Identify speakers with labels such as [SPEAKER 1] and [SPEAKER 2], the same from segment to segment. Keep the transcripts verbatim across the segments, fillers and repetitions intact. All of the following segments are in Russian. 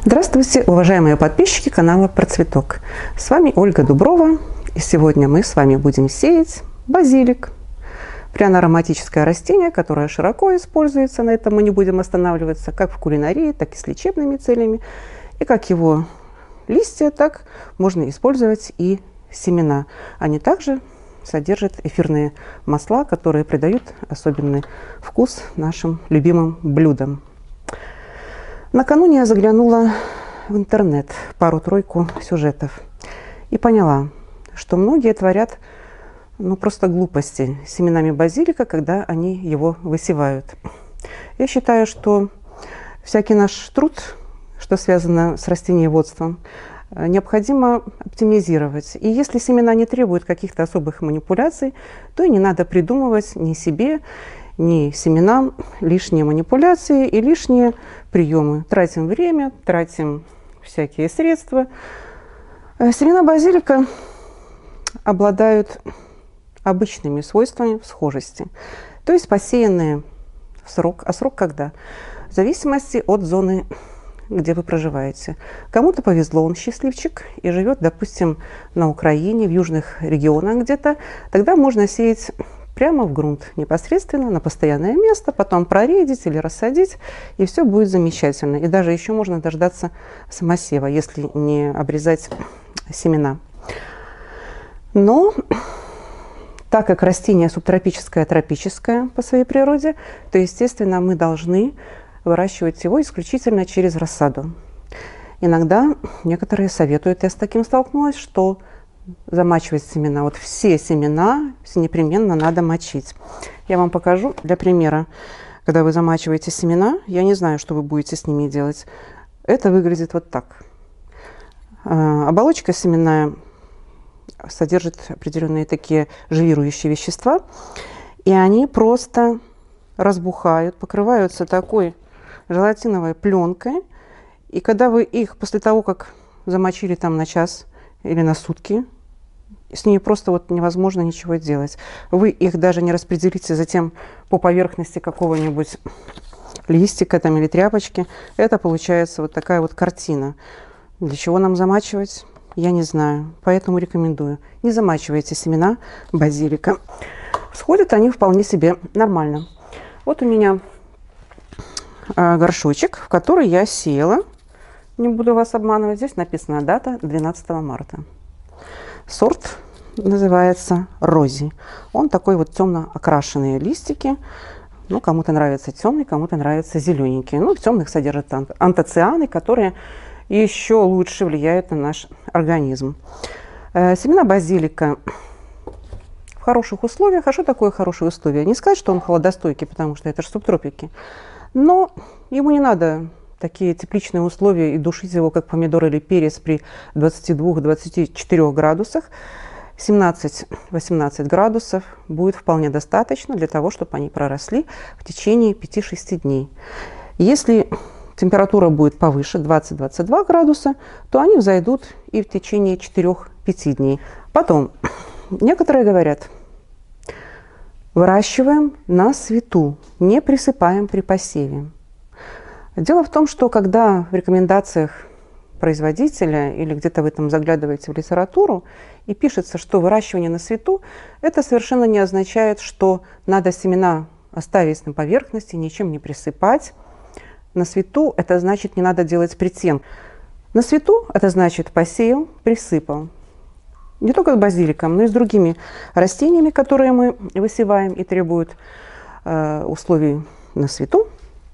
[SPEAKER 1] Здравствуйте, уважаемые подписчики канала Процветок. С вами Ольга Дуброва, и сегодня мы с вами будем сеять базилик. Пряно-ароматическое растение, которое широко используется, на этом мы не будем останавливаться, как в кулинарии, так и с лечебными целями. И как его листья, так можно использовать и семена. Они также содержат эфирные масла, которые придают особенный вкус нашим любимым блюдам. Накануне я заглянула в интернет, пару-тройку сюжетов, и поняла, что многие творят ну, просто глупости с семенами базилика, когда они его высевают. Я считаю, что всякий наш труд, что связано с растениеводством, необходимо оптимизировать. И если семена не требуют каких-то особых манипуляций, то и не надо придумывать ни себе, ни семенам лишние манипуляции и лишние приемы. Тратим время, тратим всякие средства. Семена базилика обладают обычными свойствами схожести, то есть посеянные в срок. А срок когда? В зависимости от зоны, где вы проживаете. Кому-то повезло, он счастливчик и живет, допустим, на Украине, в южных регионах где-то. Тогда можно сеять прямо в грунт, непосредственно на постоянное место, потом проредить или рассадить, и все будет замечательно. И даже еще можно дождаться самосева, если не обрезать семена. Но так как растение субтропическое, тропическое по своей природе, то, естественно, мы должны выращивать его исключительно через рассаду. Иногда некоторые советуют, я с таким столкнулась, что замачивать семена. Вот все семена все непременно надо мочить. Я вам покажу для примера. Когда вы замачиваете семена, я не знаю, что вы будете с ними делать. Это выглядит вот так. Оболочка семенная содержит определенные такие живирующие вещества, и они просто разбухают, покрываются такой желатиновой пленкой. И когда вы их после того, как замочили там на час или на сутки, с ними просто вот невозможно ничего делать. Вы их даже не распределите затем по поверхности какого-нибудь листика там, или тряпочки. Это получается вот такая вот картина. Для чего нам замачивать? Я не знаю. Поэтому рекомендую. Не замачивайте семена базилика. Всходят они вполне себе нормально. Вот у меня горшочек, в который я сеяла. Не буду вас обманывать. Здесь написана дата двенадцатого марта. Сорт называется Рози. Он такой вот темно окрашенные листики. Ну, кому-то нравится темный, кому-то нравится зелененький. Ну, в темных содержат антоцианы, которые еще лучше влияют на наш организм. Э, семена базилика в хороших условиях. А что такое хорошие условия? Не сказать, что он холодостойкий, потому что это же субтропики. Но ему не надо такие тепличные условия и душить его, как помидор или перец, при двадцати двух — двадцати четырёх градусах. семнадцать-восемнадцать градусов будет вполне достаточно для того, чтобы они проросли в течение пяти-шести дней. Если температура будет повыше двадцать — двадцать два градуса, то они взойдут и в течение четырёх-пяти дней. Потом, некоторые говорят, выращиваем на свету, не присыпаем при посеве. Дело в том, что когда в рекомендациях производителя или где-то вы там заглядываете в литературу и пишется, что выращивание на свету, это совершенно не означает, что надо семена оставить на поверхности, ничем не присыпать. На свету это значит, не надо делать притен. На свету это значит посеял, присыпал. Не только с базиликом, но и с другими растениями, которые мы высеваем и требуют э, условий на свету.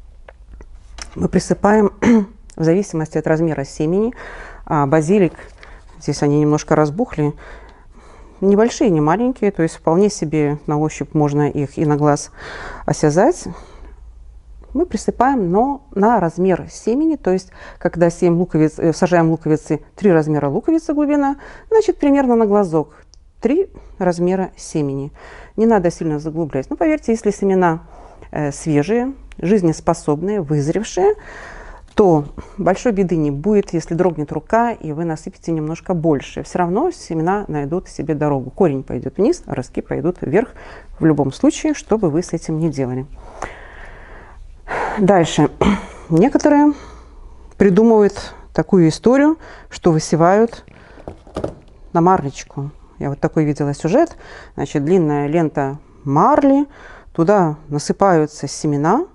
[SPEAKER 1] Мы присыпаем в зависимости от размера семени. А базилик, здесь они немножко разбухли, небольшие, не маленькие, то есть вполне себе на ощупь можно их и на глаз осязать. Мы присыпаем, но на размер семени, то есть когда сеем луковиц, сажаем луковицы, три размера луковицы глубина, значит примерно на глазок три размера семени. Не надо сильно заглублять. Но поверьте, если семена э, свежие, жизнеспособные, вызревшие, то большой беды не будет, если дрогнет рука, и вы насыпите немножко больше. Все равно семена найдут себе дорогу. Корень пойдет вниз, а ростки пойдут вверх в любом случае, что бы вы с этим ни делали. Дальше. Некоторые придумывают такую историю, что высевают на марлечку. Я вот такой видела сюжет. Значит, длинная лента марли, туда насыпаются семена.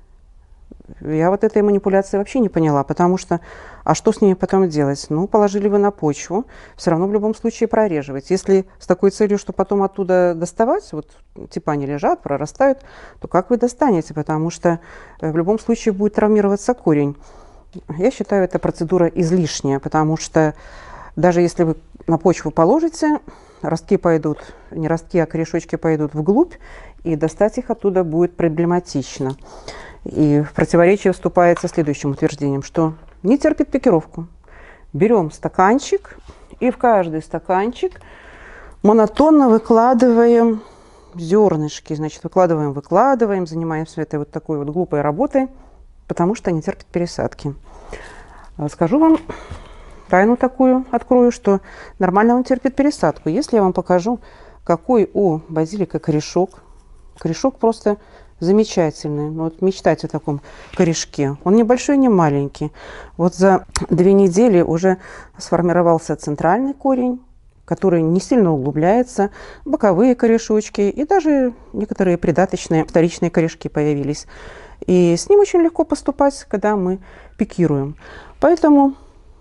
[SPEAKER 1] Я вот этой манипуляции вообще не поняла, потому что, а что с ними потом делать? Ну, положили вы на почву, все равно в любом случае прореживать. Если с такой целью, что потом оттуда доставать, вот типа они лежат, прорастают, то как вы достанете? Потому что в любом случае будет травмироваться корень. Я считаю, эта процедура излишняя, потому что даже если вы на почву положите, ростки пойдут, не ростки, а корешочки пойдут вглубь, и достать их оттуда будет проблематично. И в противоречие вступает со следующим утверждением, что не терпит пикировку. Берем стаканчик и в каждый стаканчик монотонно выкладываем зернышки. Значит, выкладываем, выкладываем, занимаемся этой вот такой вот глупой работой, потому что не терпит пересадки. Скажу вам тайну такую, открою, что нормально он терпит пересадку. Если я вам покажу, какой у базилика корешок, корешок просто замечательный. Ну, вот мечтать о таком корешке. Он небольшой, не маленький. Вот за две недели уже сформировался центральный корень, который не сильно углубляется, боковые корешочки и даже некоторые придаточные вторичные корешки появились. И с ним очень легко поступать, когда мы пикируем. Поэтому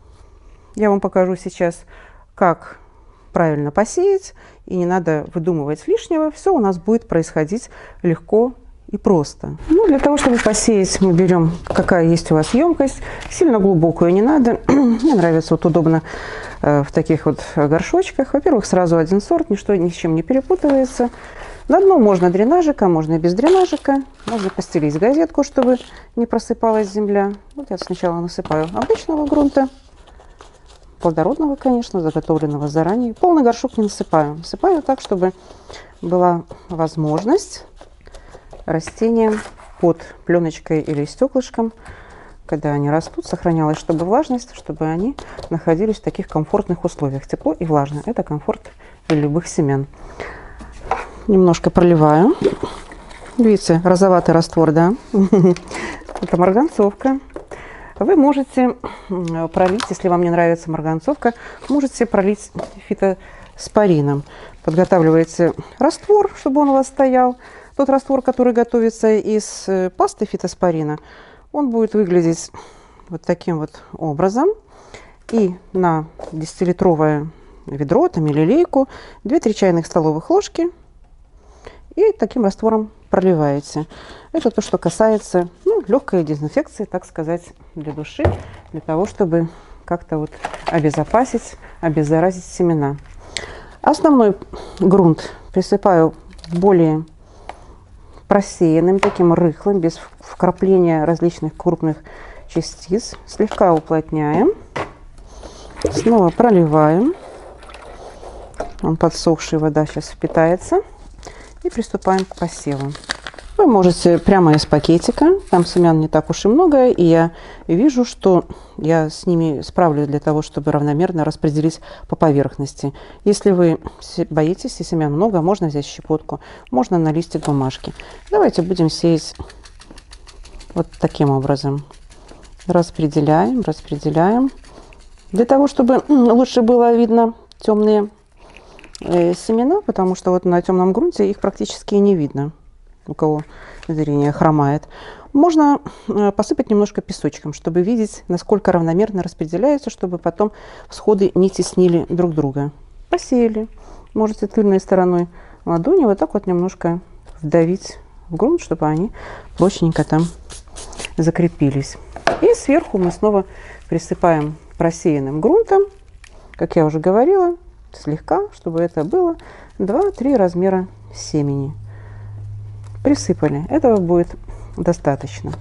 [SPEAKER 1] я вам покажу сейчас, как правильно посеять, и не надо выдумывать лишнего. Все у нас будет происходить легко и просто. Ну, для того, чтобы посеять, мы берем, какая есть у вас емкость. Сильно глубокую не надо. Мне нравится вот удобно э, в таких вот горшочках. Во-первых, сразу один сорт, ничто ни с чем не перепутывается. На дно можно дренажика, можно и без дренажика. Можно постелить газетку, чтобы не просыпалась земля. Вот я сначала насыпаю обычного грунта. Плодородного, конечно, заготовленного заранее. Полный горшок не насыпаю. Насыпаю так, чтобы была возможность растениям под пленочкой или стеклышком, когда они растут, сохранялась, чтобы влажность, чтобы они находились в таких комфортных условиях. Тепло и влажно. Это комфорт для любых семян. Немножко проливаю. Видите, розоватый раствор, да? Это марганцовка. Вы можете пролить, если вам не нравится марганцовка, можете пролить фитоспорином. Подготавливаете раствор, чтобы он у вас стоял. Тот раствор, который готовится из пасты фитоспорина, он будет выглядеть вот таким вот образом. И на десятилитровое ведро, там, или лейку, две-три чайных столовых ложки. И таким раствором проливаете. Это то, что касается ну, легкой дезинфекции, так сказать, для души, для того, чтобы как-то вот обезопасить, обеззаразить семена. Основной грунт присыпаю более просеянным, таким рыхлым, без вкрапления различных крупных частиц. Слегка уплотняем. Снова проливаем. Он подсохший, вода сейчас впитается. И приступаем к посеву. Вы можете прямо из пакетика, там семян не так уж и много, и я вижу, что я с ними справлюсь для того, чтобы равномерно распределить по поверхности. Если вы боитесь, и семян много, можно взять щепотку, можно на листик бумажки. Давайте будем сеять вот таким образом. Распределяем, распределяем. Для того, чтобы лучше было видно темные семена, потому что вот на темном грунте их практически не видно, у кого зрение хромает. Можно посыпать немножко песочком, чтобы видеть, насколько равномерно распределяется, чтобы потом всходы не теснили друг друга. Посеяли. Можете тыльной стороной ладони вот так вот немножко вдавить в грунт, чтобы они плотненько там закрепились. И сверху мы снова присыпаем просеянным грунтом, как я уже говорила, слегка, чтобы это было два-три размера семени. Присыпали. Этого будет достаточно.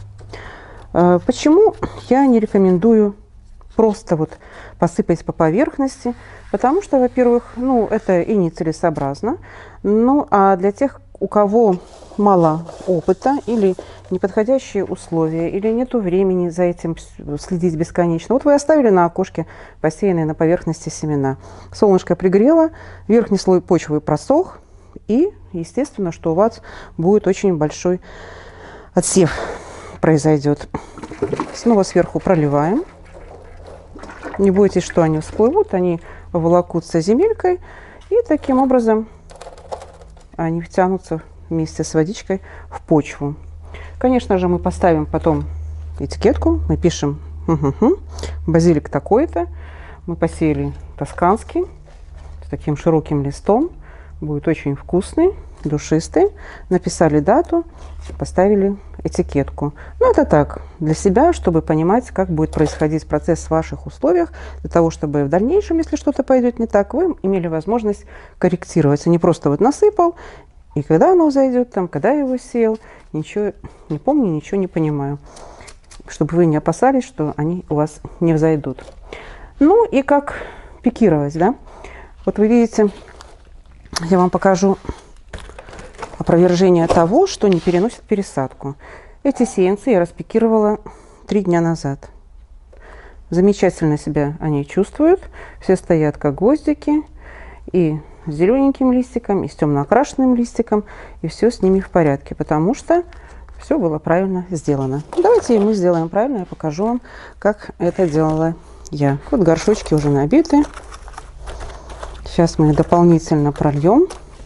[SPEAKER 1] Почему я не рекомендую просто вот посыпать по поверхности? Потому что, во-первых, ну, это и нецелесообразно. Ну, а для тех, у кого мало опыта или неподходящие условия, или нету времени за этим следить бесконечно. Вот вы оставили на окошке посеянные на поверхности семена. Солнышко пригрело, верхний слой почвы просох, и естественно, что у вас будет очень большой отсев произойдет. Снова сверху проливаем. Не бойтесь, что они всплывут, они волокутся земелькой, и таким образом они втянутся вместе с водичкой в почву. Конечно же, мы поставим потом этикетку, мы пишем угу, базилик такой-то, мы посеяли тосканский с таким широким листом, будет очень вкусный, душистый, написали дату, поставили этикетку. Ну, это так, для себя, чтобы понимать, как будет происходить процесс в ваших условиях, для того, чтобы в дальнейшем, если что-то пойдет не так, вы имели возможность корректировать, а не просто вот насыпал, и когда оно зайдет, там, когда я его сеял, ничего не помню, ничего не понимаю, чтобы вы не опасались, что они у вас не взойдут. Ну, и как пикировать, да? Вот вы видите, я вам покажу опровержение того, что не переносит пересадку. Эти сеянцы я распикировала три дня назад. Замечательно себя они чувствуют. Все стоят как гвоздики. И с зелененьким листиком, и с темно окрашенным листиком. И все с ними в порядке, потому что все было правильно сделано. Давайте мы сделаем правильно. Я покажу вам, как это делала я. Вот горшочки уже набиты. Сейчас мы их дополнительно прольем.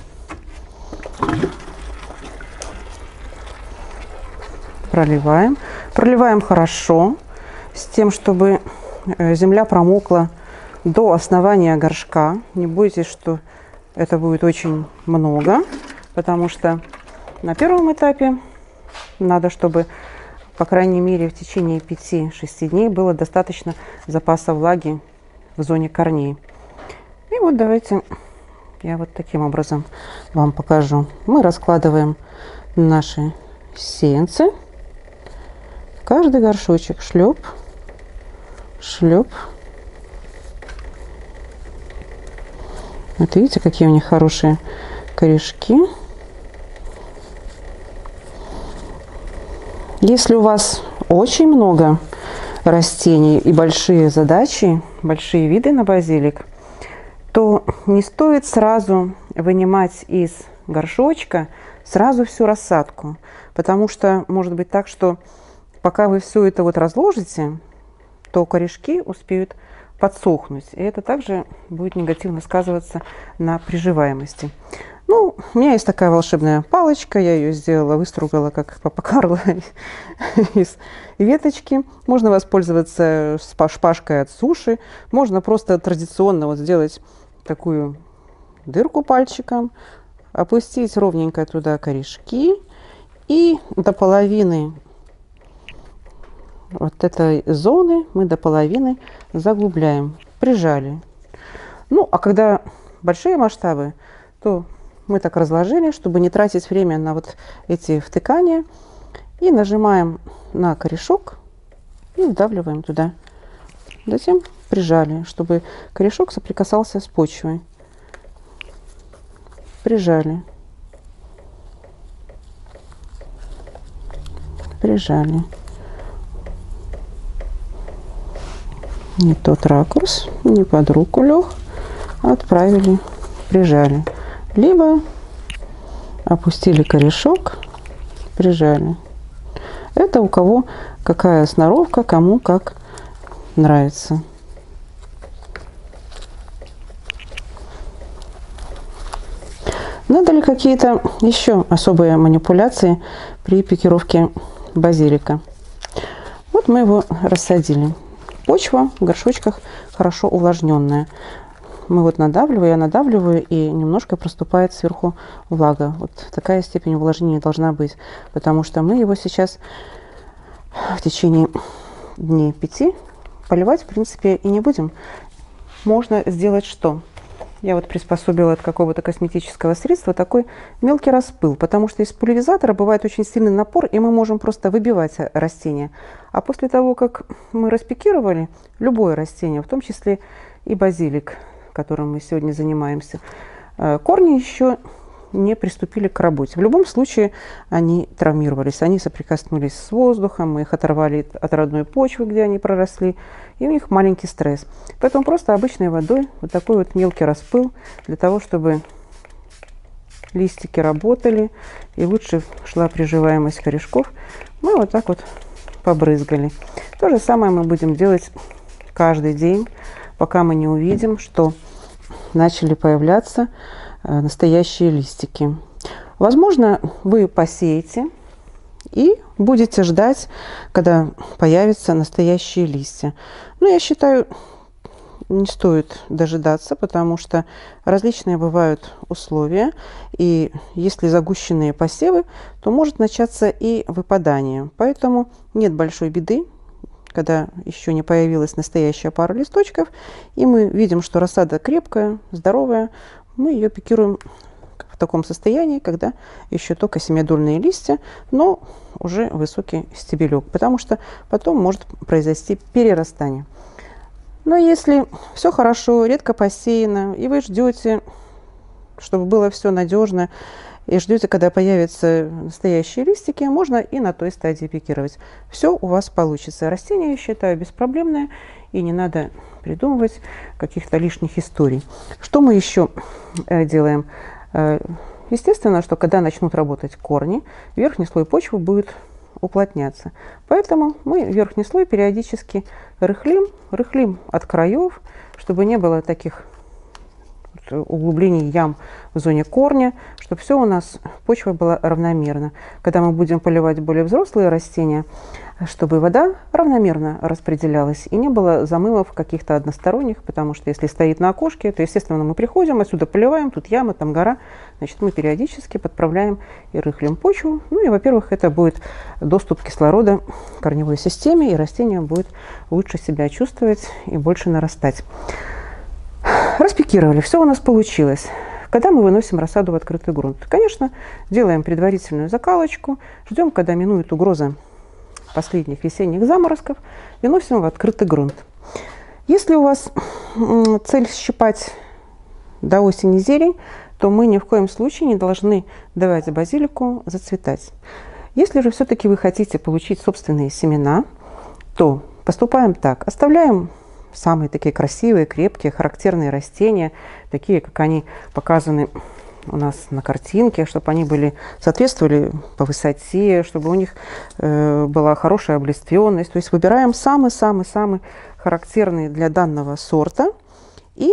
[SPEAKER 1] Проливаем. Проливаем хорошо, с тем, чтобы земля промокла до основания горшка. Не бойтесь, что это будет очень много, потому что на первом этапе надо, чтобы, по крайней мере, в течение пяти-шести дней было достаточно запаса влаги в зоне корней. И вот давайте я вот таким образом вам покажу. Мы раскладываем наши сеянцы. Каждый горшочек шлеп, шлеп. Вот видите, какие у них хорошие корешки. Если у вас очень много растений и большие задачи, большие виды на базилик, то не стоит сразу вынимать из горшочка сразу всю рассадку, потому что может быть так, что пока вы все это вот разложите, то корешки успеют подсохнуть, и это также будет негативно сказываться на приживаемости. Ну, у меня есть такая волшебная палочка, я ее сделала, выстругала, как Папа Карло, из веточки. Можно воспользоваться шпажкой от суши, можно просто традиционно вот сделать такую дырку пальчиком, опустить ровненько туда корешки и до половины вот этой зоны мы до половины заглубляем, прижали. Ну, а когда большие масштабы, то мы так разложили, чтобы не тратить время на вот эти втыкания, и нажимаем на корешок и вдавливаем туда. Затем прижали, чтобы корешок соприкасался с почвой. Прижали. Прижали. Не тот ракурс, не под руку лег. Отправили, прижали. Либо опустили корешок, прижали. Это у кого какая сноровка, кому как нравится. Надо ли какие-то еще особые манипуляции при пикировке базилика? Вот мы его рассадили. Почва в горшочках хорошо увлажненная. Мы вот надавливаем, я надавливаю, и немножко проступает сверху влага. Вот такая степень увлажнения должна быть, потому что мы его сейчас в течение дней пяти поливать, в принципе, и не будем. Можно сделать что? Я вот приспособила от какого-то косметического средства такой мелкий распыл, потому что из пульверизатора бывает очень сильный напор, и мы можем просто выбивать растения. А после того, как мы распикировали любое растение, в том числе и базилик, которым мы сегодня занимаемся, корни еще не приступили к работе. В любом случае они травмировались, они соприкоснулись с воздухом, мы их оторвали от родной почвы, где они проросли, и у них маленький стресс. Поэтому просто обычной водой вот такой вот мелкий распыл, для того, чтобы листики работали и лучше шла приживаемость корешков, мы вот так вот побрызгали. То же самое мы будем делать каждый день, пока мы не увидим, что начали появляться настоящие листики. Возможно, вы посеете и будете ждать, когда появятся настоящие листья. Но я считаю, не стоит дожидаться, потому что различные бывают условия. И если загущенные посевы, то может начаться и выпадание. Поэтому нет большой беды, когда еще не появилась настоящая пара листочков, и мы видим, что рассада крепкая, здоровая, мы ее пикируем в таком состоянии, когда еще только семидольные листья, но уже высокий стебелек, потому что потом может произойти перерастание. Но если все хорошо, редко посеяно, и вы ждете, чтобы было все надежно, и ждете, когда появятся настоящие листики, можно и на той стадии пикировать. Все у вас получится. Растение, я считаю, беспроблемное, и не надо придумывать каких-то лишних историй. Что мы еще делаем? Естественно, что когда начнут работать корни, верхний слой почвы будет уплотняться. Поэтому мы верхний слой периодически рыхлим, рыхлим от краев, чтобы не было таких углублений, ям в зоне корня, чтобы все у нас, почва была равномерна. Когда мы будем поливать более взрослые растения, чтобы вода равномерно распределялась и не было замывов каких-то односторонних, потому что если стоит на окошке, то, естественно, мы приходим, отсюда поливаем, тут яма, там гора, значит, мы периодически подправляем и рыхлим почву. Ну и, во-первых, это будет доступ кислорода к корневой системе, и растение будет лучше себя чувствовать и больше нарастать. Распикировали, все у нас получилось. Когда мы выносим рассаду в открытый грунт? Конечно, делаем предварительную закалочку, ждем, когда минует угроза последних весенних заморозков, и носим в открытый грунт. Если у вас цель щипать до осени зелень, то мы ни в коем случае не должны давать базилику зацветать. Если же все-таки вы хотите получить собственные семена, то поступаем так. Оставляем самые такие красивые, крепкие, характерные растения, такие, как они показаны у нас на картинке, чтобы они были, соответствовали по высоте, чтобы у них э, была хорошая облиственность. То есть выбираем самый-самый-самый характерный для данного сорта и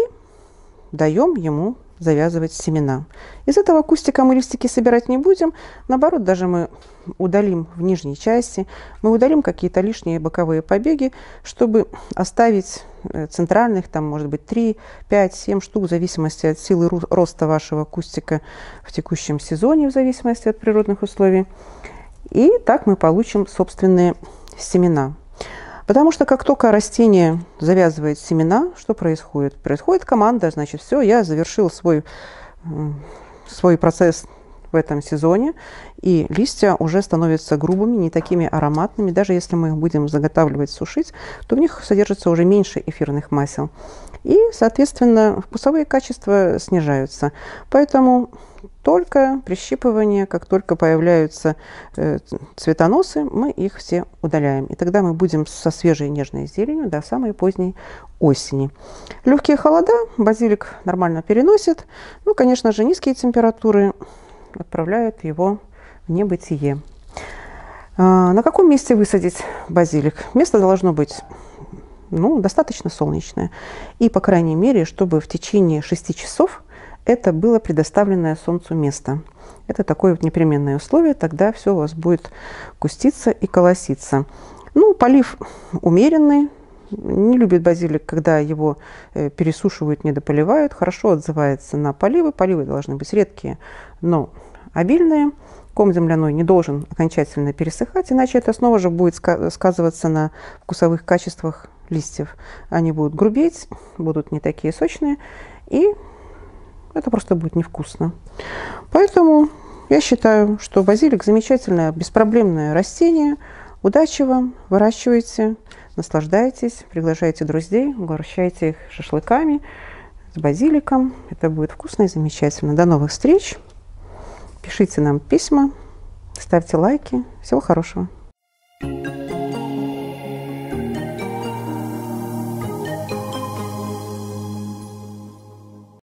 [SPEAKER 1] даем ему завязывать семена. Из этого кустика мы листики собирать не будем. Наоборот, даже мы удалим в нижней части, мы удалим какие-то лишние боковые побеги, чтобы оставить центральных, там может быть три, пять, семь штук, в зависимости от силы роста вашего кустика в текущем сезоне, в зависимости от природных условий. И так мы получим собственные семена. Потому что как только растение завязывает семена, что происходит? Происходит команда, значит, все, я завершил свой, свой процесс в этом сезоне, и листья уже становятся грубыми, не такими ароматными. Даже если мы их будем заготавливать, сушить, то в них содержится уже меньше эфирных масел. И, соответственно, вкусовые качества снижаются. Поэтому только прищипывание, как только появляются э, цветоносы, мы их все удаляем. И тогда мы будем со свежей нежной зеленью до самой поздней осени. Легкие холода базилик нормально переносит. Ну, конечно же, низкие температуры отправляют его в небытие. А, на каком месте высадить базилик? Место должно быть ну, достаточно солнечное. И, по крайней мере, чтобы в течение шести часов это было предоставленное солнцу место. Это такое вот непременное условие, тогда все у вас будет куститься и колоситься. Ну, полив умеренный. Не любит базилик, когда его э, пересушивают, недополивают. Хорошо отзывается на поливы. Поливы должны быть редкие, но обильные. Ком земляной не должен окончательно пересыхать, иначе это снова же будет сказываться на вкусовых качествах листьев. Они будут грубеть, будут не такие сочные, и это просто будет невкусно. Поэтому я считаю, что базилик замечательное, беспроблемное растение. Удачи вам, выращивайте, наслаждайтесь, приглашайте друзей, угощайте их шашлыками с базиликом. Это будет вкусно и замечательно. До новых встреч. Пишите нам письма, ставьте лайки. Всего хорошего.